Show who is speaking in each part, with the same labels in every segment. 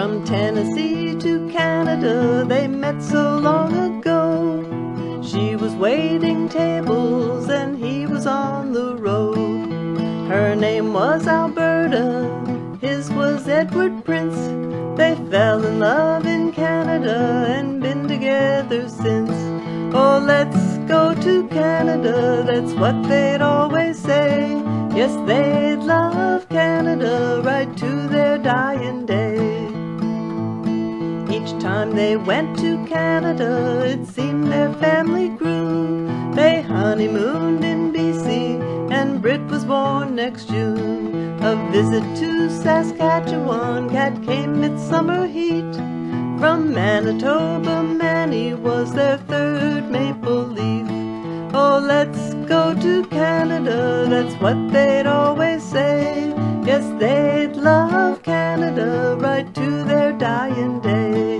Speaker 1: From Tennessee to Canada they met so long ago. She was waiting tables and he was on the road. Her name was Alberta, his was Edward Prince. They fell in love in Canada and been together since. Oh, let's go to Canada, that's what they'd always say. Yes, they'd love Canada right to their dying day. Each time they went to Canada, it seemed their family grew. They honeymooned in BC, and Brit was born next June. A visit to Saskatchewan, Cat came midsummer heat. From Manitoba, Manny was their third maple leaf. Oh, let's go to Canada, that's what they'd always say. Yes, they'd love Canada right to their dying day.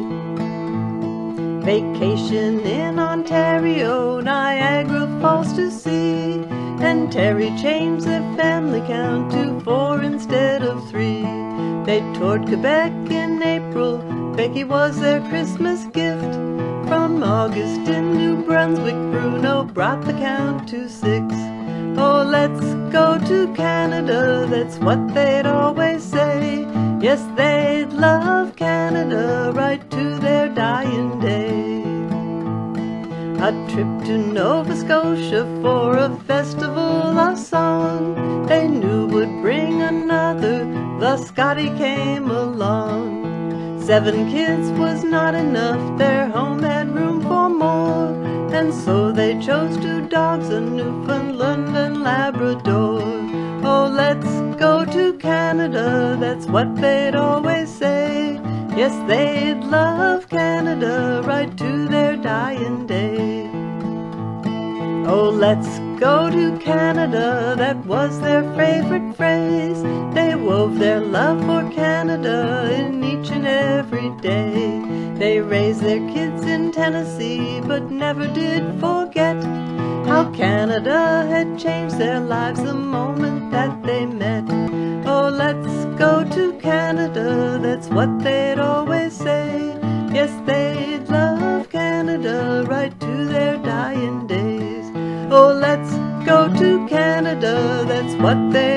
Speaker 1: Vacation in Ontario, Niagara Falls to see. And Terry changed their family count to 4 instead of 3. They toured Quebec in April, Becky was their Christmas gift. From August in New Brunswick, Bruno brought the count to 6. Oh, let's go to Canada, that's what they'd always say. Yes, they'd love Canada right to their dying day. A trip to Nova Scotia for a festival of song they knew would bring another, thus Scotty came along. 7 kids was not enough, their home had room for more, and so they chose 2 dogs, a Newfoundland and Labrador. Oh, let's go to Canada, that's what they'd always say. Yes, they'd love Canada right to their dying day. Oh, let's go to Canada, that was their favorite phrase. They wove their love for Canada in each and every day. They raised their kids in Tennessee, but never did forget how Canada had changed their lives the moment that they met. Oh, let's go to Canada, that's what they'd always say. Yes, they'd love Canada right to their dying days. Oh, let's go to Canada, that's what they